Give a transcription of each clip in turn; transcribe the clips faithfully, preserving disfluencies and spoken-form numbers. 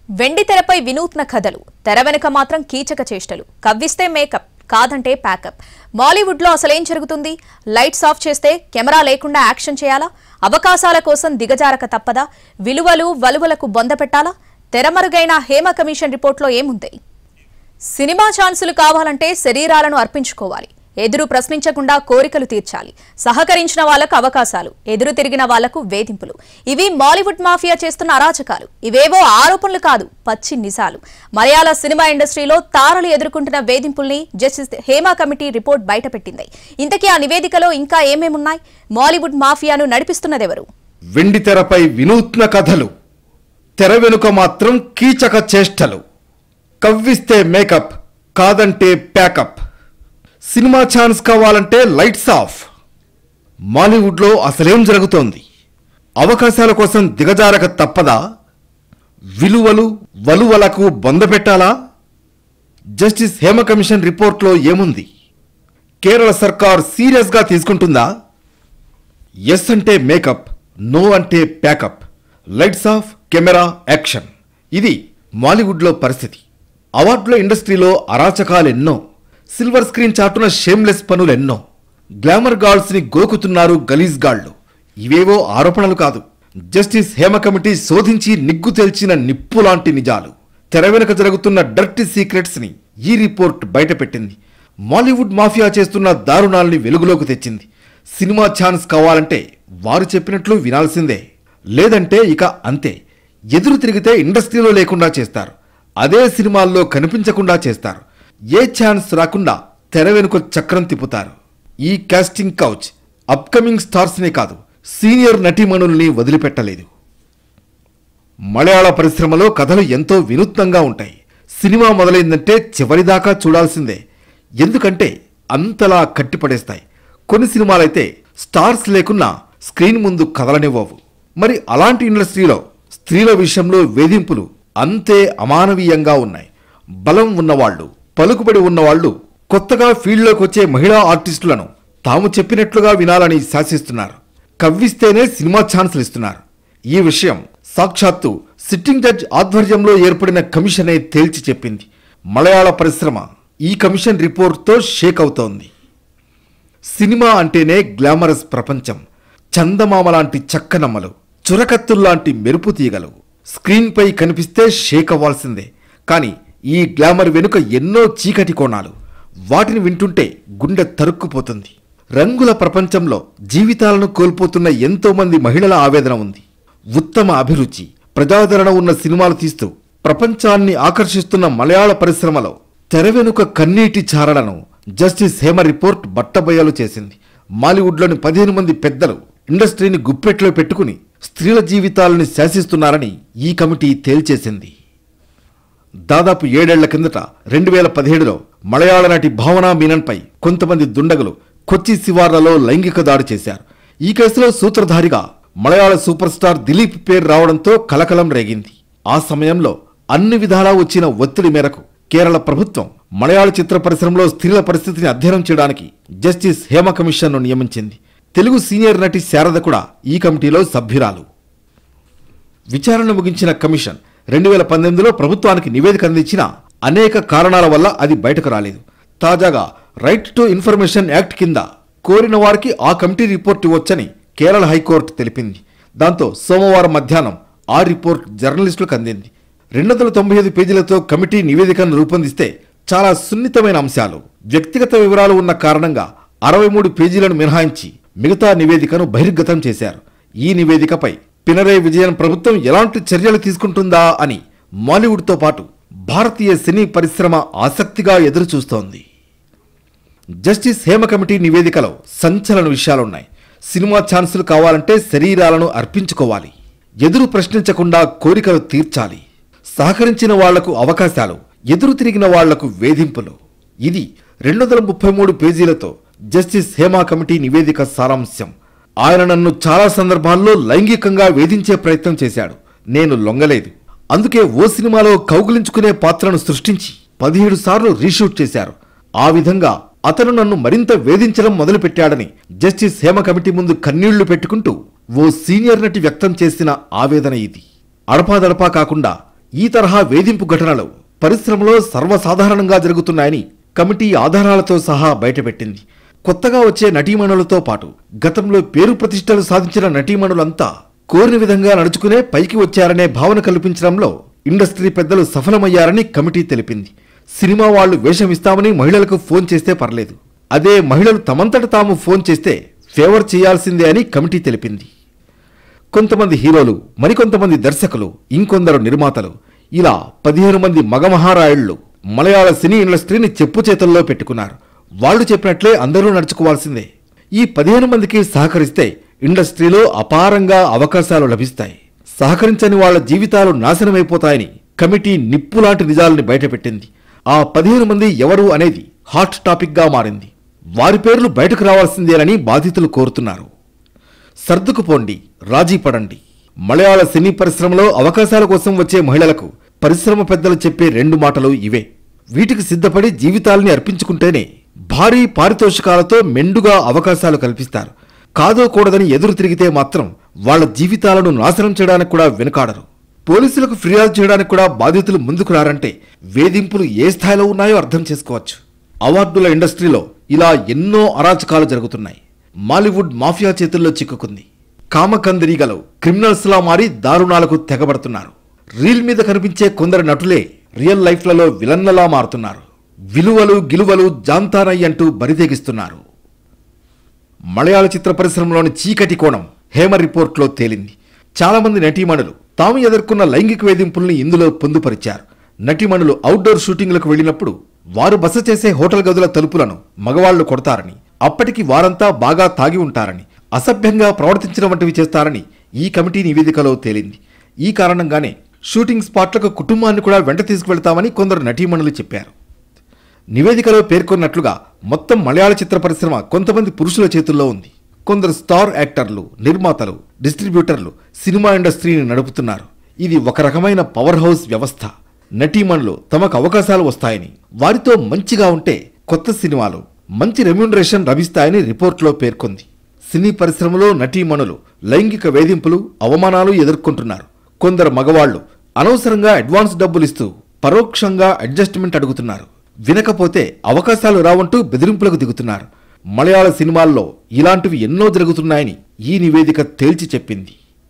వెండి తెరపై వినూత్న కథలు, తెర వెనుక మాత్రం కీచక చేష్టలు. కవ్విస్తే మేకప్, కాదంటే ప్యాకప్. బాలీవుడ్ లో అసలేం జరుగుతుంది? లైట్స్ ఆఫ్ చేస్తే కెమెరా లేకుండా యాక్షన్ చేయాలా? అవకాశాల కోసం దిగజారక తప్పదా? విలువలు వలువలకు బొంద పెట్టాలా? తెరమరుగైన హేమ కమిషన్ రిపోర్ట్లో ఏముంది? సినిమా ఛాన్సులు కావాలంటే శరీరాలను అర్పించుకోవాలి. ఎదురు ప్రశ్నించకుండా కోరికలు తీర్చాలి. సహకరించిన వాళ్లకు అవకాశాలు, ఎదురు తిరిగిన వాళ్లకు వేధింపులు. ఇవి మాలీవుడ్ మాఫియా చేస్తున్న అరాచకాలు. ఇవేవో ఆరోపణలు కాదు, పచ్చి నిజాలు. మలయాళ సినిమా ఇండస్ట్రీలో తారలు ఎదుర్కొంటున్న వేధింపుల్ని జస్టిస్ హేమ కమిటీ రిపోర్ట్ బయటపెట్టింది. ఇంతకీ ఆ నివేదికలో ఇంకా ఏమేమున్నాయి? మాలీవుడ్ మాఫియాను నడిపిస్తున్నదెవరు? వెండి తెరపై వినూత్న కథలు, తెర వెనుక మాత్రం కీచక చేష్టలు. కవ్విస్తే మేకప్, కాదంటే ప్యాకప్. సినిమా ఛాన్స్ కావాలంటే లైట్స్ ఆఫ్. మాలీవుడ్లో అసలేం జరుగుతోంది? అవకాశాల కోసం దిగజారక తప్పదా? విలువలు వలువలకు బొందపెట్టాలా? జస్టిస్ హేమ కమిషన్ రిపోర్ట్లో ఏముంది? కేరళ సర్కార్ సీరియస్గా తీసుకుంటుందా? ఎస్ అంటే మేకప్, నో అంటే packup. Lights off, camera, action. ఇది మాలీవుడ్లో పరిస్థితి. అవార్డుల ఇండస్ట్రీలో అరాచకాలెన్నో, సిల్వర్ స్క్రీన్ చాటున షేమ్లెస్ పనులెన్నో. గ్లామర్ గార్ల్స్ ని గోకుతున్నారు గలీజ్ గాళ్లు. ఇవేవో ఆరోపణలు కాదు, జస్టిస్ హేమ కమిటీ శోధించి నిగ్గు తెల్చిన నిప్పు లాంటి నిజాలు. తెర వెనుక జరుగుతున్న డర్టీ సీక్రెట్స్ ని ఈ రిపోర్ట్ బయటపెట్టింది. మాలీవుడ్ మాఫియా చేస్తున్న దారుణాల్ని వెలుగులోకి తెచ్చింది. సినిమా ఛాన్స్ కావాలంటే వారు చెప్పినట్లు వినాల్సిందే, లేదంటే ఇక అంతే. ఎదురు తిరిగితే ఇండస్ట్రీలో లేకుండా చేస్తారు, అదే సినిమాల్లో కనిపించకుండా చేస్తారు. ఏ ఛాన్స్ రాకుండా తెర వెనుక చక్రం తిప్పుతారు. ఈ కాస్టింగ్ కౌచ్ అప్కమింగ్ స్టార్స్నే కాదు, సీనియర్ నటీమణుల్ని వదిలిపెట్టలేదు. మలయాళ పరిశ్రమలో కథలు ఎంతో వినూత్నంగా ఉంటాయి. సినిమా మొదలైందంటే చివరిదాకా చూడాల్సిందే, ఎందుకంటే అంతలా కట్టిపడేస్తాయి. కొన్ని సినిమాలైతే స్టార్స్ లేకున్నా స్క్రీన్ ముందు కదలనివ్వవు. మరి అలాంటి ఇండస్ట్రీలో స్త్రీల విషయంలో వేధింపులు అంతే అమానవీయంగా ఉన్నాయి. బలం ఉన్నవాళ్లు, పలుకుబడి ఉన్నవాళ్లు కొత్తగా ఫీల్డ్లోకి వచ్చే మహిళా ఆర్టిస్టులను తాము చెప్పినట్లుగా వినాలని శాసిస్తున్నారు. కవ్విస్తేనే సినిమా ఛాన్సులు ఇస్తున్నారు. ఈ విషయం సాక్షాత్తు సిట్టింగ్ జడ్జ్ ఆధ్వర్యంలో ఏర్పడిన కమిషనే తేల్చి చెప్పింది. మలయాళ పరిశ్రమ ఈ కమిషన్ రిపోర్ట్తో షేక్ అవుతోంది. సినిమా అంటేనే గ్లామరస్ ప్రపంచం. చందమామ లాంటి చక్కనమ్మలు, చురకత్తుల్లాంటి మెరుపు తీగలు స్క్రీన్పై కనిపిస్తే షేక్ అవ్వాల్సిందే. కానీ ఈ గ్లామర్ వెనుక ఎన్నో చీకటి కోణాలు. వాటిని వింటుంటే గుండె తరుక్కుపోతుంది. రంగుల ప్రపంచంలో జీవితాలను కోల్పోతున్న ఎంతో మంది మహిళల ఆవేదన ఉంది. ఉత్తమ అభిరుచి, ప్రజాదరణ ఉన్న సినిమాలు తీస్తూ ప్రపంచాన్ని ఆకర్షిస్తున్న మలయాళ పరిశ్రమలో తెర వెనుక కన్నీటి చారలను జస్టిస్ హేమ రిపోర్ట్ బట్టబయలు చేసింది. మాలీవుడ్లోని పదిహేను మంది పెద్దలు ఇండస్ట్రీని గుప్పెట్లో పెట్టుకుని స్త్రీల జీవితాలను శాసిస్తున్నారని ఈ కమిటీ తేల్చేసింది. దాదాపు ఏడేళ్ల కిందట రెండు వేల పదిహేడులో మలయాళ నటి భావనా మీనన్పై కొంతమంది దుండగులు కొచ్చి శివార్లలో లైంగిక దాడి చేశారు. ఈ కేసులో సూత్రధారిగా మలయాళ సూపర్ స్టార్ దిలీప్ పేరు రావడంతో కలకలం రేగింది. ఆ సమయంలో అన్ని విధాలా వచ్చిన ఒత్తిడి మేరకు కేరళ ప్రభుత్వం మలయాళ చిత్ర పరిశ్రమలో స్త్రీల పరిస్థితిని అధ్యయనం చేయడానికి జస్టిస్ హేమ కమిషన్ను నియమించింది. తెలుగు సీనియర్ నటి శారద కూడా ఈ కమిటీలో సభ్యురాలు. విచారణ ముగించిన కమిషన్ రెండు వేల పంతొమ్మిదిలో ప్రభుత్వానికి నివేదిక అందించిన అనేక కారణాల వల్ల అది బయటకు రాలేదు. తాజాగా రైట్ టు ఇన్ఫర్మేషన్ యాక్ట్ కింద కోరిన వారికి ఆ కమిటీ రిపోర్ట్ ఇవ్వొచ్చని కేరళ హైకోర్టు తెలిపింది. దాంతో సోమవారం మధ్యాహ్నం ఆ రిపోర్ట్ జర్నలిస్టులకు అందింది. రెండు వందల తొంభై ఐదు పేజీలతో కమిటీ నివేదికను రూపొందిస్తే చాలా సున్నితమైన అంశాలు, వ్యక్తిగత వివరాలు ఉన్న కారణంగా అరవై మూడు పేజీలను మినహాయించి మిగతా నివేదికను బహిర్గతం చేశారు. ఈ నివేదికపై పినరయ్ విజయన్ ప్రభుత్వం ఎలాంటి చర్యలు తీసుకుంటుందా అని మాలీవుడ్తో పాటు భారతీయ సినీ పరిశ్రమ ఆసక్తిగా ఎదురుచూస్తోంది. జస్టిస్ హేమ కమిటీ నివేదికలో సంచలన విషయాలున్నాయి. సినిమా ఛాన్సులు కావాలంటే శరీరాలను అర్పించుకోవాలి, ఎదురు ప్రశ్నించకుండా కోరికలు తీర్చాలి, సహకరించిన వాళ్లకు అవకాశాలు, ఎదురు తిరిగిన వాళ్లకు వేధింపులు. ఇది రెండు వందల ముప్పై మూడు పేజీలతో జస్టిస్ హేమ కమిటీ నివేదిక సారాంశం. ఆయన నన్ను చాలా సందర్భాల్లో లైంగికంగా వేధించే ప్రయత్నం చేశాడు, నేను లొంగలేదు. అందుకే ఓ సినిమాలో కౌగిలించుకునే పాత్రను సృష్టించి పదిహేడు సార్లు రీషూట్ చేశారు. ఆ విధంగా అతను నన్ను మరింత వేధించడం మొదలుపెట్టాడని జస్టిస్ హేమ కమిటీ ముందు కన్నీళ్లు పెట్టుకుంటూ ఓ సీనియర్ నటి వ్యక్తం చేసిన ఆవేదన ఇది. అడపాదడపా కాకుండా ఈ తరహా వేధింపు ఘటనలు పరిశ్రమలో సర్వసాధారణంగా జరుగుతున్నాయని కమిటీ ఆధారాలతో సహా బయటపెట్టింది. కొత్తగా వచ్చే నటీమణులతో పాటు గతంలో పేరు ప్రతిష్టలు సాధించిన నటీమణులంతా కోరిన విధంగా నడుచుకునే పైకి వచ్చారనే భావన కల్పించడంలో ఇండస్ట్రీ పెద్దలు సఫలమయ్యారని కమిటీ తెలిపింది. సినిమా వాళ్లు వేషం ఇస్తామని మహిళలకు ఫోన్ చేస్తే పర్లేదు, అదే మహిళలు తమంతట తాము ఫోన్ చేస్తే ఫేవర్ చేయాల్సిందే అని కమిటీ తెలిపింది. కొంతమంది హీరోలు, మరికొంతమంది దర్శకులు, ఇంకొందరు నిర్మాతలు, ఇలా పదిహేను మంది మగ మహారాయుళ్లు మలయాళ సినీ ఇండస్ట్రీని చెప్పు చేతుల్లో పెట్టుకున్నారు. వాళ్లు చెప్పినట్లే అందరూ నడుచుకోవాల్సిందే. ఈ పదిహేను మందికి సహకరిస్తే ఇండస్ట్రీలో అపారంగా అవకాశాలు లభిస్తాయి. సహకరించని వాళ్ల జీవితాలు నాశనమైపోతాయని కమిటీ నిప్పులాంటి నిజాలని బయటపెట్టింది. ఆ పదిహేను మంది ఎవరు అనేది హాట్ టాపిక్ గా మారింది. వారి పేర్లు బయటకు రావాల్సిందేనని బాధితులు కోరుతున్నారు. సర్దుకుపోండి, రాజీ పడండి. మలయాళ సినీ పరిశ్రమలో అవకాశాల కోసం వచ్చే మహిళలకు పరిశ్రమ పెద్దలు చెప్పే రెండు మాటలు ఇవే. వీటికి సిద్ధపడి జీవితాల్ని అర్పించుకుంటేనే భారీ పారితోషికాలతో మెండుగా అవకాశాలు కల్పిస్తారు. కాదో కూడదని ఎదురు తిరిగితే మాత్రం వాళ్ల జీవితాలను నాశనం చేయడానికి కూడా వెనుకాడరు. పోలీసులకు ఫిర్యాదు చేయడానికి కూడా బాధితులు ముందుకు రారంటే వేధింపులు ఏ స్థాయిలో ఉన్నాయో అర్థం చేసుకోవచ్చు. అవార్డుల ఇండస్ట్రీలో ఇలా ఎన్నో అరాచకాలు జరుగుతున్నాయి. మాలీవుడ్ మాఫియా చేతుల్లో చిక్కుకుంది. కామకందరీగలు క్రిమినల్స్ లా మారి దారుణాలకు తెగబడుతున్నారు. రీల్ మీద కనిపించే కొందరు నటులే రియల్ లైఫ్లలో విలన్లలా మారుతున్నారు. విలువలు గిలువలు జాంతానై అంటూ బరితెగిస్తున్నారు. మలయాళ చిత్ర పరిశ్రమలోని చీకటి కోణం హేమ రిపోర్ట్లో తేలింది. చాలా మంది నటీమణులు తాము ఎదుర్కొన్న లైంగిక వేధింపుల్ని ఇందులో పొందుపరిచారు. నటీమణులు అవుట్డోర్ షూటింగ్లకు వెళ్లినప్పుడు వారు బస చేసే హోటల్ గదుల తలుపులను మగవాళ్లు కొడతారని, అప్పటికి వారంతా బాగా తాగి ఉంటారని, అసభ్యంగా ప్రవర్తించడం వంటివి చేస్తారని ఈ కమిటీ నివేదికలో తేలింది. ఈ కారణంగానే షూటింగ్ స్పాట్లకు కుటుంబాన్ని కూడా వెంట తీసుకువెళ్తామని కొందరు నటీమణులు చెప్పారు. నివేదికలో పేర్కొన్నట్లుగా మొత్తం మలయాళ చిత్ర పరిశ్రమ కొంతమంది పురుషుల చేతుల్లో ఉంది. కొందరు స్టార్ యాక్టర్లు, నిర్మాతలు, డిస్ట్రిబ్యూటర్లు సినిమా ఇండస్ట్రీని నడుపుతున్నారు. ఇది ఒక రకమైన పవర్ హౌస్ వ్యవస్థ. నటీమణులు తమకు అవకాశాలు వస్తాయని, వారితో మంచిగా ఉంటే కొత్త సినిమాలు, మంచి రెమ్యూనరేషన్ లభిస్తాయని రిపోర్ట్లో పేర్కొంది. సినీ పరిశ్రమలో నటీమణులు లైంగిక వేధింపులు, అవమానాలు ఎదుర్కొంటున్నారు. కొందరు మగవాళ్లు అనవసరంగా అడ్వాన్స్ డబ్బులిస్తూ పరోక్షంగా అడ్జస్ట్మెంట్ అడుగుతున్నారు. వినకపోతే అవకాశాలు రావంటూ బెదిరింపులకు దిగుతున్నారు. మలయాళ సినిమాల్లో ఇలాంటివి ఎన్నో జరుగుతున్నాయని ఈ నివేదిక తేల్చి చెప్పింది.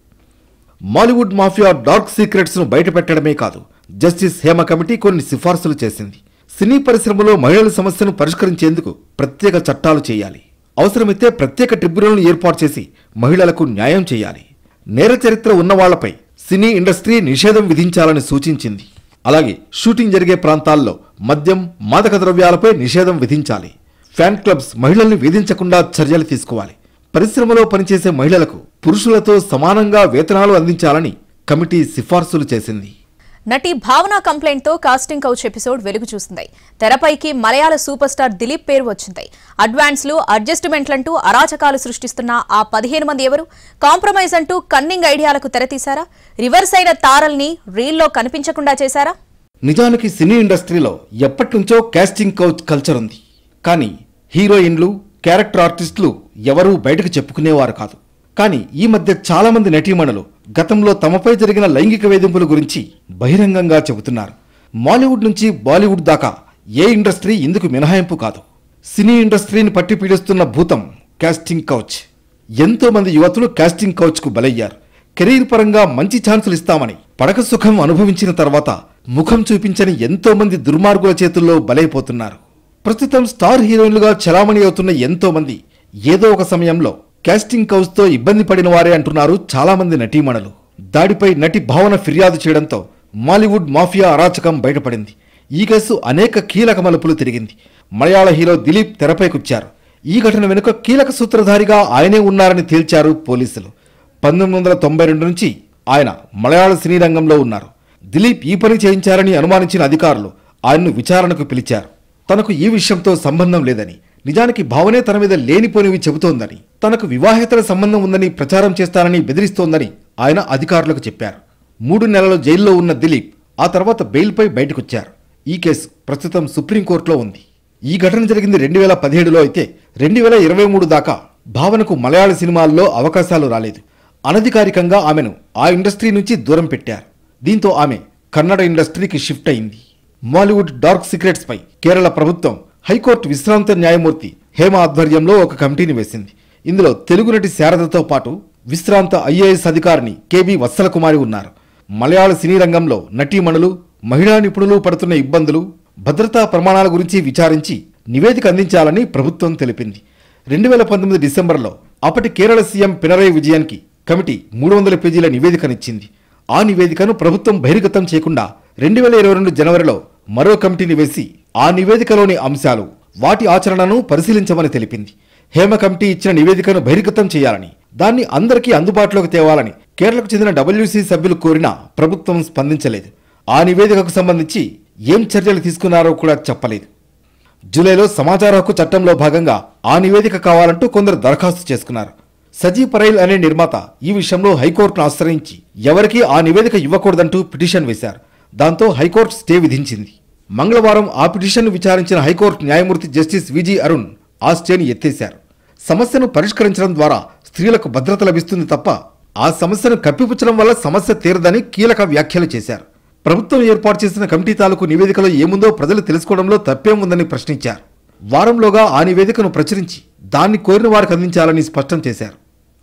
మాలీవుడ్ మాఫియా డార్క్ సీక్రెట్స్ ను బయటపెట్టడమే కాదు, జస్టిస్ హేమ కమిటీ కొన్ని సిఫార్సులు చేసింది. సినీ పరిశ్రమలో మహిళల సమస్యను పరిష్కరించేందుకు ప్రత్యేక చట్టాలు చేయాలి. అవసరమైతే ప్రత్యేక ట్రిబ్యునల్ను ఏర్పాటు చేసి మహిళలకు న్యాయం చేయాలి. నేర చరిత్ర ఉన్నవాళ్లపై సినీ ఇండస్ట్రీ నిషేధం విధించాలని సూచించింది. అలాగే షూటింగ్ జరిగే ప్రాంతాల్లో మద్యం, మాదక ద్రవ్యాలపై నిషేధం విధించాలి. ఫ్యాన్ క్లబ్స్ మహిళల్ని వేధించకుండా చర్యలు తీసుకోవాలి. పరిశ్రమలో పనిచేసే మహిళలకు పురుషులతో సమానంగా వేతనాలు అందించాలని కమిటీ సిఫార్సులు చేసింది. నటి భావన కంప్లైంట్ తో కాస్టింగ్ కౌచ్ ఎపిసోడ్ వెలుగు చూసింది. తెరపైకి మలయాళ సూపర్ స్టార్ దిలీప్ పేరు వచ్చింది. అడ్వాన్స్లు, అడ్జస్ట్మెంట్లంటూ అరాచకాలు సృష్టిస్తున్న ఆ పదిహేను మంది ఎవరు? కాంప్రమైజ్ అంటూ కన్నింగ్ ఐడియాలకు తెరతీశారా? రివర్స్ అయిన తారల్ని రీల్లో కనిపించకుండా చేశారా? నిజానికి సినీ ఇండస్ట్రీలో ఎప్పటి నుంచో కాస్టింగ్ కౌచ్ కల్చర్ ఉంది. కానీ హీరోయిన్లు, క్యారెక్టర్ ఆర్టిస్టులు ఎవరూ బయటకు చెప్పుకునేవారు కాదు. కానీ ఈ మధ్య చాలా మంది నటీమణులు గతంలో తమపై జరిగిన లైంగిక వేధింపుల గురించి బహిరంగంగా చెబుతున్నారు. మాలీవుడ్ నుంచి బాలీవుడ్ దాకా ఏ ఇండస్ట్రీ ఇందుకు మినహాయింపు కాదు. సినీ ఇండస్ట్రీని పట్టి పీడిస్తున్న భూతం కాస్టింగ్ కౌచ్. ఎంతో మంది యువతులు కాస్టింగ్ కౌచ్ కు బలయ్యారు. కెరీర్ పరంగా మంచి ఛాన్సులు ఇస్తామని పడక సుఖం అనుభవించిన తర్వాత ముఖం చూపించని ఎంతో మంది దుర్మార్గుల చేతుల్లో బలైపోతున్నారు. ప్రస్తుతం స్టార్ హీరోయిన్లుగా చలామణి అవుతున్న ఎంతో మంది ఏదో ఒక సమయంలో కాస్టింగ్ కౌచ్ తో ఇబ్బంది పడిన వారే అంటున్నారు చాలా మంది నటీమణులు. దాడిపై నటి భావన ఫిర్యాదు చేయడంతో మాలీవుడ్ మాఫియా అరాచకం బయటపడింది. ఈ కేసు అనేక కీలక మలుపులు తిరిగింది. మలయాళ హీరో దిలీప్ తెరపైకొచ్చారు. ఈ ఘటన వెనుక కీలక సూత్రధారిగా ఆయనే ఉన్నారని తేల్చారు పోలీసులు. పంతొమ్మిది వందల తొంభై రెండు నుంచి ఆయన మలయాళ సినీ రంగంలో ఉన్నారు. దిలీప్ ఈ పని చేయించారని అనుమానించిన అధికారులు ఆయన్ను విచారణకు పిలిచారు. తనకు ఈ విషయంతో సంబంధం లేదని, నిజానికి భావనే తన మీద లేనిపోనివి చెబుతోందని, తనకు వివాహేతర సంబంధం ఉందని ప్రచారం చేస్తానని బెదిరిస్తోందని ఆయన అధికారులకు చెప్పారు. మూడు నెలలు జైల్లో ఉన్న దిలీప్ ఆ తర్వాత బెయిల్పై బయటకొచ్చారు. ఈ కేసు ప్రస్తుతం సుప్రీంకోర్టులో ఉంది. ఈ ఘటన జరిగింది రెండు వేల పదిహేడులో అయితే రెండు వేల ఇరవై మూడు దాకా భావనకు మలయాళ సినిమాల్లో అవకాశాలు రాలేదు. అనధికారికంగా ఆమెను ఆ ఇండస్ట్రీ నుంచి దూరం పెట్టారు. దీంతో ఆమె కన్నడ ఇండస్ట్రీకి షిఫ్ట్ అయింది. మాలీవుడ్ డార్క్ సీక్రెట్స్ పై కేరళ ప్రభుత్వం హైకోర్టు విశ్రాంత న్యాయమూర్తి హేమ ఆధ్వర్యంలో ఒక కమిటీని వేసింది. ఇందులో తెలుగు నటి శారదతో పాటు విశ్రాంత ఐఏఎస్ అధికారిని కేబి వత్సలకుమారి ఉన్నారు. మలయాళ సినీ రంగంలో నటీమణులు, మహిళా నిపుణులు పడుతున్న ఇబ్బందులు, భద్రతా ప్రమాణాల గురించి విచారించి నివేదిక అందించాలని ప్రభుత్వం తెలిపింది. రెండు వేల పంతొమ్మిది డిసెంబర్లో అప్పటి కేరళ సీఎం పినరయి విజయన్కి కమిటీ మూడు వందల పేజీల నివేదికనిచ్చింది. ఆ నివేదికను ప్రభుత్వం బహిర్గతం చేయకుండా రెండు వేల ఇరవై రెండు జనవరిలో మరో కమిటీని వేసి ఆ నివేదికలోని అంశాలు, వాటి ఆచరణను పరిశీలించమని తెలిపింది. హేమ కమిటీ ఇచ్చిన నివేదికను బహిర్గతం చేయాలని, దాన్ని అందరికీ అందుబాటులోకి తేవాలని కేరళకు చెందిన డబ్ల్యూసీ సభ్యులు కోరినా ప్రభుత్వం స్పందించలేదు. ఆ నివేదికకు సంబంధించి ఏం చర్యలు తీసుకున్నారో కూడా చెప్పలేదు. జూలైలో సమాచార హక్కు చట్టంలో భాగంగా ఆ నివేదిక కావాలంటూ కొందరు దరఖాస్తు చేసుకున్నారు. సజీ పరైల్ అనే నిర్మాత ఈ విషయంలో హైకోర్టును ఆశ్రయించి ఎవరికీ ఆ నివేదిక ఇవ్వకూడదంటూ పిటిషన్ వేశారు. దాంతో హైకోర్టు స్టే విధించింది. మంగళవారం ఆ పిటిషన్ను విచారించిన హైకోర్టు న్యాయమూర్తి జస్టిస్ విజి అరుణ్ ఆ స్టేని ఎత్తేశారు. సమస్యను పరిష్కరించడం ద్వారా స్త్రీలకు భద్రత లభిస్తుంది తప్ప ఆ సమస్యను కప్పిపుచ్చడం వల్ల సమస్య తీరదని కీలక వ్యాఖ్యలు చేశారు. ప్రభుత్వం ఏర్పాటు చేసిన కమిటీ తాలూకు నివేదికలో ఏముందో ప్రజలు తెలుసుకోవడంలో తప్పేం ఉందని ప్రశ్నించారు. వారంలోగా ఆ నివేదికను ప్రచురించి దాన్ని కోరిన వారికి అందించాలని స్పష్టం చేశారు.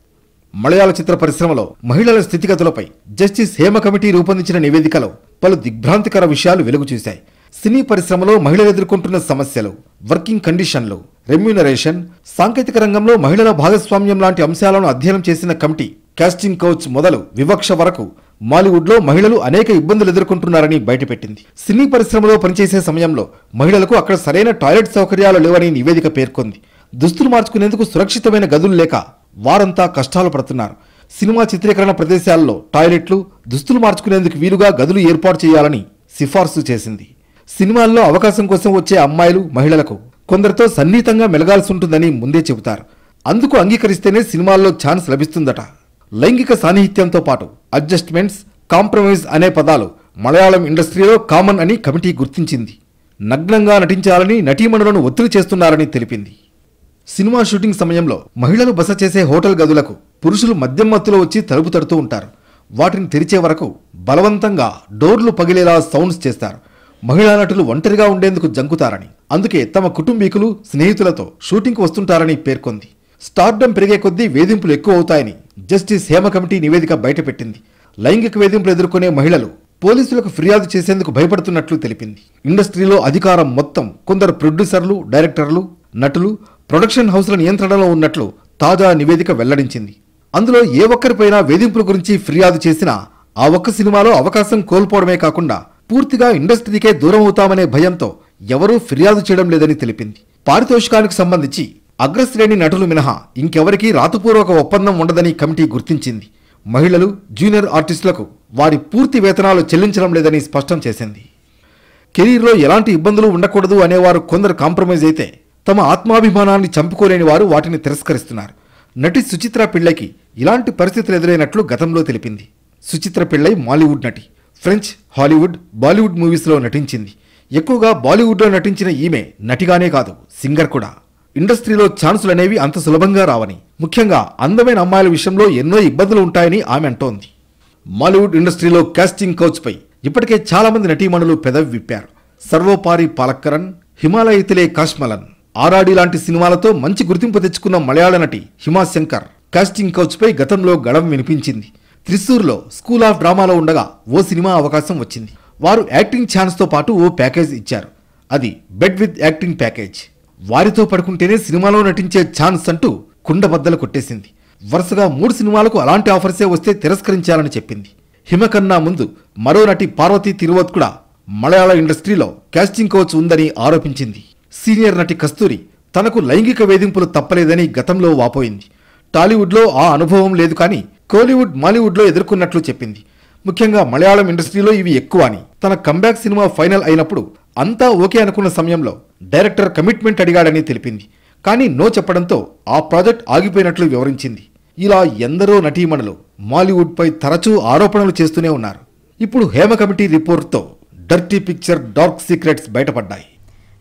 మలయాళ చిత్ర పరిశ్రమలో మహిళల స్థితిగతులపై జస్టిస్ హేమ కమిటీ రూపొందించిన నివేదికలో పలు దిగ్భ్రాంతికర విషయాలు వెలుగు చూశాయి. సినీ పరిశ్రమలో మహిళలు ఎదుర్కొంటున్న సమస్యలు, వర్కింగ్ కండిషన్లు, రెమ్యూనరేషన్, సాంకేతిక రంగంలో మహిళల భాగస్వామ్యం లాంటి అంశాలను అధ్యయనం చేసిన కమిటీ కాస్టింగ్ కౌచ్ మొదలు వివక్ష వరకు మాలీవుడ్లో మహిళలు అనేక ఇబ్బందులు ఎదుర్కొంటున్నారని బయటపెట్టింది. సినీ పరిశ్రమలో పనిచేసే సమయంలో మహిళలకు అక్కడ సరైన టాయిలెట్ సౌకర్యాలు లేవని నివేదిక పేర్కొంది. దుస్తులు మార్చుకునేందుకు సురక్షితమైన గదులు లేక వారంతా కష్టాలు పడుతున్నారు. సినిమా చిత్రీకరణ ప్రదేశాల్లో టాయిలెట్లు, దుస్తులు మార్చుకునేందుకు వీలుగా గదులు ఏర్పాటు చేయాలని సిఫార్సు చేసింది. సినిమాల్లో అవకాశం కోసం వచ్చే అమ్మాయిలు, మహిళలకు కొందరితో సన్నిహితంగా మెలగాల్సి ఉంటుందని ముందే చెబుతారు. అందుకు అంగీకరిస్తేనే సినిమాల్లో ఛాన్స్ లభిస్తుందట. లైంగిక సాన్నిహిత్యంతో పాటు అడ్జస్ట్మెంట్స్, కాంప్రమైజ్ అనే పదాలు మలయాళం ఇండస్ట్రీలో కామన్ అని కమిటీ గుర్తించింది. నగ్నంగా నటించాలని నటీమణులను ఒత్తిడి చేస్తున్నారని తెలిపింది. సినిమా షూటింగ్ సమయంలో మహిళలు బస చేసే హోటల్ గదులకు పురుషులు మద్యం మత్తులో వచ్చి తలుపు తడుతూ ఉంటారు. వాటిని తెరిచే వరకు బలవంతంగా డోర్లు పగిలేలా సౌండ్స్ చేస్తారు. మహిళా నటులు ఒంటరిగా ఉండేందుకు జంకుతారని, అందుకే తమ కుటుంబీకులు, స్నేహితులతో షూటింగ్కు వస్తుంటారని పేర్కొంది. స్టార్డమ్ పెరిగే కొద్దీ వేధింపులు ఎక్కువ అవుతాయని జస్టిస్ హేమ కమిటీ నివేదిక బయటపెట్టింది. లైంగిక వేధింపులు ఎదుర్కొనే మహిళలు పోలీసులకు ఫిర్యాదు చేసేందుకు భయపడుతున్నట్లు తెలిపింది. ఇండస్ట్రీలో అధికారం మొత్తం కొందరు ప్రొడ్యూసర్లు, డైరెక్టర్లు, నటులు, ప్రొడక్షన్ హౌస్ల నియంత్రణలో ఉన్నట్లు తాజా నివేదిక వెల్లడించింది. అందులో ఏ ఒక్కరిపైనా వేధింపుల గురించి ఫిర్యాదు చేసినా ఆ ఒక్క సినిమాలో అవకాశం కోల్పోవడమే కాకుండా పూర్తిగా ఇండస్ట్రీకే దూరం అవుతామనే భయంతో ఎవరూ ఫిర్యాదు చేయడం లేదని తెలిపింది. పారితోషికానికి సంబంధించి అగ్రశ్రేణి నటులు మినహా ఇంకెవరికీ రాతపూర్వక ఒప్పందం ఉండదని కమిటీ గుర్తించింది. మహిళలు, జూనియర్ ఆర్టిస్టులకు వారి పూర్తి వేతనాలు చెల్లించడం లేదని స్పష్టం చేసింది. కెరీర్లో ఎలాంటి ఇబ్బందులు ఉండకూడదు అనేవారు కొందరు కాంప్రమైజ్ అయితే తమ ఆత్మాభిమానాన్ని చంపుకోలేని వారు వాటిని తిరస్కరిస్తున్నారు. నటి సుచిత్ర పిళ్ళైకి ఇలాంటి పరిస్థితులు ఎదురైనట్లు గతంలో తెలిపింది. సుచిత్ర పిళ్ళై మాలీవుడ్ నటి. ఫ్రెంచ్, హాలీవుడ్, బాలీవుడ్ మూవీస్లో నటించింది. ఎక్కువగా బాలీవుడ్లో నటించిన ఈమె నటిగానే కాదు, సింగర్ కూడా. ఇండస్ట్రీలో ఛాన్సులు అనేవి అంత సులభంగా రావని, ముఖ్యంగా అందమైన అమ్మాయిల విషయంలో ఎన్నో ఇబ్బందులు ఉంటాయని ఆమె అంటోంది. మాలీవుడ్ ఇండస్ట్రీలో కాస్టింగ్ కౌచ్పై ఇప్పటికే చాలా మంది నటీమణులు పెదవి విప్పారు. సర్వోపారి పాలక్కరన్, హిమాలయతిలే కాశ్మలన్, ఆరాడి లాంటి సినిమాలతో మంచి గుర్తింపు తెచ్చుకున్న మలయాళ నటి హిమా శంకర్ కాస్టింగ్ కౌచ్పై గతంలో గళం వినిపించింది. త్రిశూర్లో స్కూల్ ఆఫ్ డ్రామాలో ఉండగా ఓ సినిమా అవకాశం వచ్చింది. వారు యాక్టింగ్ ఛాన్స్తో పాటు ఓ ప్యాకేజ్ ఇచ్చారు. అది బెడ్ విత్ యాక్టింగ్ ప్యాకేజ్. వారితో పడుకుంటేనే సినిమాలో నటించే ఛాన్స్ అంటూ కుండబద్దలు కొట్టేసింది. వరుసగా మూడు సినిమాలకు అలాంటి ఆఫర్సే వస్తే తిరస్కరించాలని చెప్పింది. హిమ కన్నా ముందు మరో నటి పార్వతీ తిరువత్ కూడా మలయాళ ఇండస్ట్రీలో కాస్టింగ్ కౌచ్ ఉందని ఆరోపించింది. సీనియర్ నటి కస్తూరి తనకు లైంగిక వేధింపులు తప్పలేదని గతంలో వాపోయింది. టాలీవుడ్లో ఆ అనుభవం లేదు, కానీ కోలీవుడ్, మాలీవుడ్లో ఎదుర్కొన్నట్లు చెప్పింది. ముఖ్యంగా మలయాళం ఇండస్ట్రీలో ఇవి ఎక్కువ అని, తన కంబ్యాక్ సినిమా ఫైనల్ అయినప్పుడు అంతా ఓకే అనుకున్న సమయంలో డైరెక్టర్ కమిట్మెంట్ అడిగాడని తెలిపింది. కానీ నో చెప్పడంతో ఆ ప్రాజెక్ట్ ఆగిపోయినట్లు వివరించింది. ఇలా ఎందరో నటీమణులు మాలీవుడ్పై తరచూ ఆరోపణలు చేస్తూనే ఉన్నారు. ఇప్పుడు హేమ కమిటీ రిపోర్ట్తో డర్టీ పిక్చర్, డార్క్ సీక్రెట్స్ బయటపడ్డాయి.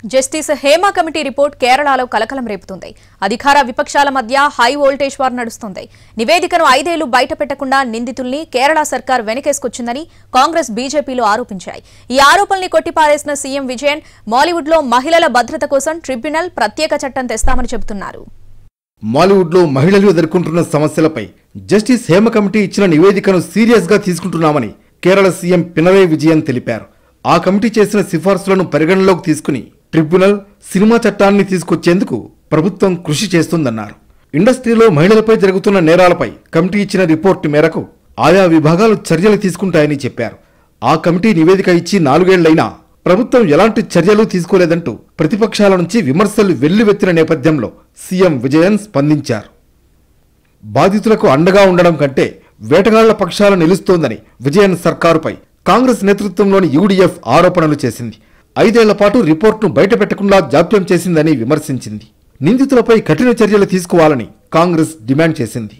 జస్టిస్ హేమ కమిటీ రిపోర్ట్ కేరళలో కలకలం రేపుతుంది. అధికార విపక్షాల మధ్య హై వోల్టేజ్ వార్ నడుస్తుంది. నివేదికను ఐదేళ్లు బయట పెట్టకుండా నిందితుల్ని కేరళ సర్కార్ వెనకేసుకొచ్చిందని కాంగ్రెస్ బీజేపీలు ఆరోపించాయి. ఈ ఆరోపణల్ని కొట్టిపారేసిన సీఎం విజయన్ మాలీవుడ్ లో మహిళల భద్రత కోసం ట్రిబ్యునల్ ప్రత్యేక చట్టం తెస్తామని చెబుతున్నారు. మాలీవుడ్ లో మహిళలు ఎదుర్కొంటున్న సమస్యలపై జస్టిస్ హేమ కమిటీ ఇచ్చిన నివేదికను సీరియస్ గా తీసుకుంటున్నామని కేరళ సీఎం పినరయ్ విజయన్ తెలిపారు. ఆ కమిటీ చేసిన సిఫార్సులను పరిగణలోకి తీసుకుని ట్రిబ్యునల్ సినిమా చట్టాన్ని తీసుకొచ్చేందుకు ప్రభుత్వం కృషి చేస్తుందన్నారు. ఇండస్ట్రీలో మహిళలపై జరుగుతున్న నేరాలపై కమిటీ ఇచ్చిన రిపోర్టు మేరకు ఆయా విభాగాలు చర్యలు తీసుకుంటాయని చెప్పారు. ఆ కమిటీ నివేదిక ఇచ్చి నాలుగేళ్లైనా ప్రభుత్వం ఎలాంటి చర్యలు తీసుకోలేదంటూ ప్రతిపక్షాల నుంచి విమర్శలు వెల్లువెత్తిన నేపథ్యంలో సీఎం విజయన్ స్పందించారు. బాధితులకు అండగా ఉండడం కంటే వేటగాళ్ల పక్షాల నిలుస్తోందని విజయన్ సర్కారుపై కాంగ్రెస్ నేతృత్వంలోని యూడీఎఫ్ ఆరోపణలు చేసింది. ఐదేళ్ల పాటు రిపోర్టును బయటపెట్టకుండా జాప్యం చేసిందని విమర్శించింది. నిందితులపై కఠిన చర్యలు తీసుకోవాలని కాంగ్రెస్ డిమాండ్ చేసింది.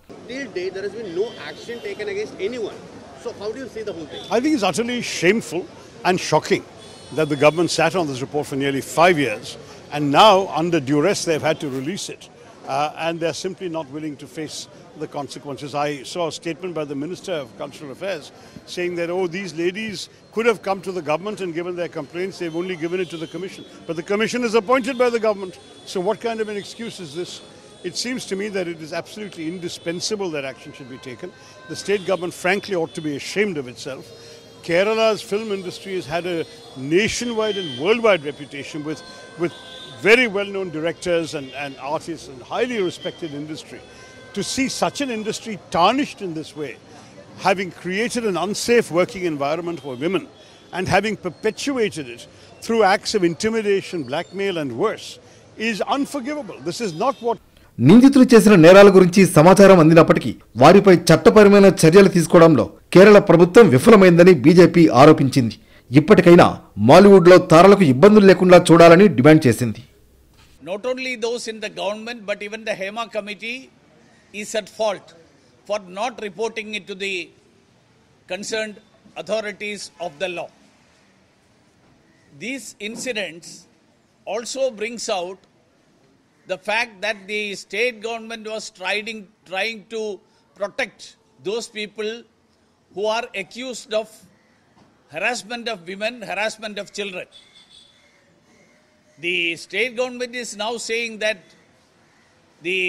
I think it's utterly shameful and shocking that the government sat on this report for nearly five years and now under duress they've had to release it uh, and they're simply not willing to face the consequences. I saw a statement by the Minister of Cultural Affairs saying that, oh, these ladies could have come to the government and given their complaints, they've only given it to the commission. But the commission is appointed by the government. So what kind of an excuse is this? It seems to me that it is absolutely indispensable that action should be taken. The state government frankly ought to be ashamed of itself. Kerala's film industry has had a nationwide and worldwide reputation with, with very well-known directors and, and artists and highly respected industry. To see such an industry tarnished in this way, having created an unsafe working environment for women and having perpetuated it through acts of intimidation, blackmail and worse, is unforgivable. This is not what నిందితులు చేసిన నేరాల గురించి సమాచారం అందినప్పటికీ వారిపై చట్టపరమైన చర్యలు తీసుకోవడంలో కేరళ ప్రభుత్వం విఫలమైందని బీజేపీ ఆరోపించింది. ఇప్పటికైనా మాలీవుడ్ లో తారలకు ఇబ్బందులు లేకుండా చూడాలని డిమాండ్ చేసింది. Not only those in the government but even the Hema committee is at fault for not reporting it to the concerned authorities of the law. These incidents also brings out the fact that the state government was trying, trying to protect those people who are accused of harassment of women, harassment of children. The state government is now saying that the,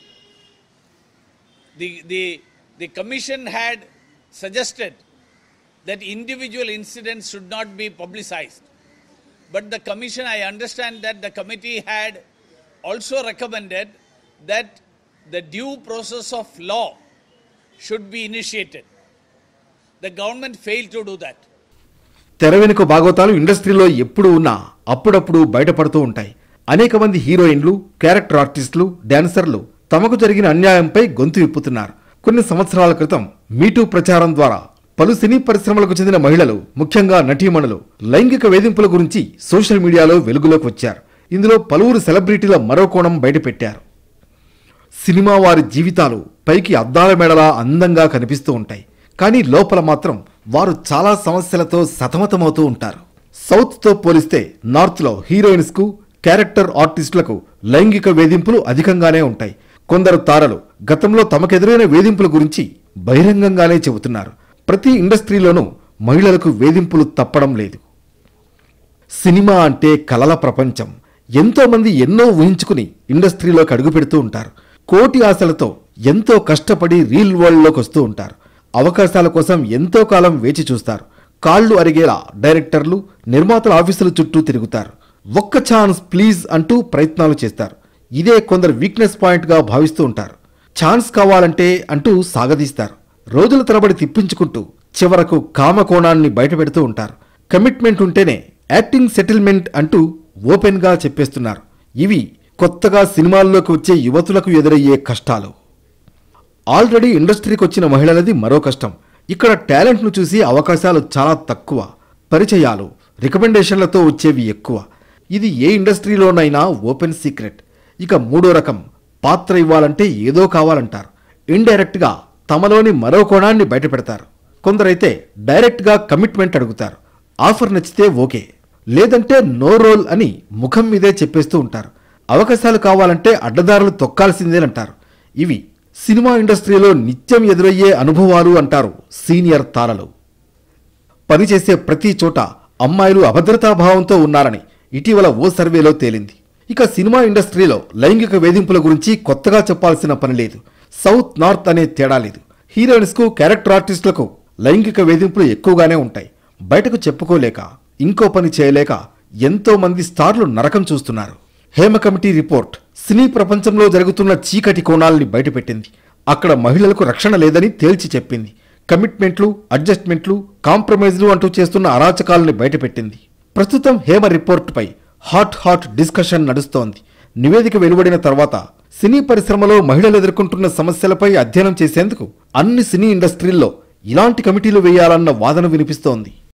the, the, the commission had suggested that individual incidents should not be publicized. But the commission, I understand that the committee had also recommended that the due process of law should be initiated. The government failed to do that. తెర వెనుక భాగవతాలు ఇండస్ట్రీలో ఎప్పుడు ఉన్నా అప్పుడప్పుడు బయటపడుతూ ఉంటాయి. అనేక మంది హీరోయిన్లు, క్యారెక్టర్ ఆర్టిస్టులు, డాన్సర్లు తమకు జరిగిన అన్యాయంపై గొంతు విప్పుతున్నారు. కొన్ని సంవత్సరాల క్రితం మీటూ ప్రచారం ద్వారా పలు సినీ పరిశ్రమలకు చెందిన మహిళలు, ముఖ్యంగా నటీమణులు లైంగిక వేధింపుల గురించి సోషల్ మీడియాలో వెలుగులోకి వచ్చారు. ఇందులో పలువురు సెలబ్రిటీల మరో కోణం బయటపెట్టారు. సినిమా వారి జీవితాలు పైకి అద్దాల మేడలా అందంగా కనిపిస్తూ ఉంటాయి. కానీ లోపల మాత్రం వారు చాలా సమస్యలతో సతమతమవుతూ ఉంటారు. సౌత్తో పోలిస్తే నార్త్లో హీరోయిన్స్కు, క్యారెక్టర్ ఆర్టిస్టులకు లైంగిక వేధింపులు అధికంగానే ఉంటాయి. కొందరు తారలు గతంలో తమకెదురైన వేధింపుల గురించి బహిరంగంగానే చెబుతున్నారు. ప్రతి ఇండస్ట్రీలోనూ మహిళలకు వేధింపులు తప్పడం లేదు. సినిమా అంటే కలల ప్రపంచం. ఎంతో మంది ఎన్నో ఊహించుకుని ఇండస్ట్రీలోకి అడుగు పెడుతూ ఉంటారు. కోటి ఆశలతో ఎంతో కష్టపడి రీల్ వరల్డ్లోకి వస్తూ ఉంటారు. అవకాశాల కోసం ఎంతో కాలం వేచి చూస్తారు. కాళ్లు అరిగేలా డైరెక్టర్లు, నిర్మాతల ఆఫీసుల చుట్టూ తిరుగుతారు. ఒక్క ఛాన్స్ ప్లీజ్ అంటూ ప్రయత్నాలు చేస్తారు. ఇదే కొందరు వీక్నెస్ పాయింట్గా భావిస్తూ ఉంటారు. ఛాన్స్ కావాలంటే అంటూ సాగదీస్తారు. రోజుల తరబడి తిప్పించుకుంటూ చివరకు కామకోణాన్ని బయటపెడుతూ ఉంటారు. కమిట్మెంట్ ఉంటేనే యాక్టింగ్ సెటిల్మెంట్ అంటూ ఓపెన్గా చెప్పేస్తున్నారు. ఇవి కొత్తగా సినిమాల్లోకి వచ్చే యువతులకు ఎదురయ్యే కష్టాలు. ఆల్రెడీ ఇండస్ట్రీకి వచ్చిన మహిళలది మరో కష్టం. ఇక్కడ టాలెంట్ను చూసి అవకాశాలు చాలా తక్కువ, పరిచయాలు, రికమెండేషన్లతో వచ్చేవి ఎక్కువ. ఇది ఏ ఇండస్ట్రీలోనైనా ఓపెన్ సీక్రెట్. ఇక మూడో రకం, పాత్ర ఇవ్వాలంటే ఏదో కావాలంటారు. ఇండైరెక్ట్గా తమలోని మరో కోణాన్ని బయటపెడతారు. కొందరైతే డైరెక్ట్గా కమిట్మెంట్ అడుగుతారు. ఆఫర్ నచ్చితే ఓకే, లేదంటే నో రోల్ అని ముఖం మీదే చెప్పేస్తూ ఉంటారు. అవకాశాలు కావాలంటే అడ్డదారులు తొక్కాల్సిందేనంటారు. ఇవి సినిమా ఇండస్ట్రీలో నిత్యం ఎదురయ్యే అనుభవాలు అంటారు సీనియర్ తారలు. పనిచేసే ప్రతి చోట అమ్మాయిలు అభద్రతాభావంతో ఉన్నారని ఇటీవల ఓ సర్వేలో తేలింది. ఇక సినిమా ఇండస్ట్రీలో లైంగిక వేధింపుల గురించి కొత్తగా చెప్పాల్సిన పని లేదు. సౌత్ నార్త్ అనే తేడా లేదు. హీరోయిన్స్కు, క్యారెక్టర్ ఆర్టిస్టులకు లైంగిక వేధింపులు ఎక్కువగానే ఉంటాయి. బయటకు చెప్పుకోలేక, ఇంకో పని చేయలేక ఎంతో మంది స్టార్లు నరకం చూస్తున్నారు. హేమ కమిటీ రిపోర్ట్ సినీ ప్రపంచంలో జరుగుతున్న చీకటి కోణాలని బయటపెట్టింది. అక్కడ మహిళలకు రక్షణ లేదని తేల్చి చెప్పింది. కమిట్మెంట్లు, అడ్జస్ట్మెంట్లు, కాంప్రమైజ్లు అంటూ చేస్తున్న అరాచకాలని బయటపెట్టింది. ప్రస్తుతం హేమ రిపోర్టుపై హాట్ హాట్ డిస్కషన్ నడుస్తోంది. నివేదిక వెలువడిన తర్వాత సినీ పరిశ్రమలో మహిళలు ఎదుర్కొంటున్న సమస్యలపై అధ్యయనం చేసేందుకు అన్ని సినీ ఇండస్ట్రీల్లో ఇలాంటి కమిటీలు వేయాలన్న వాదన వినిపిస్తోంది.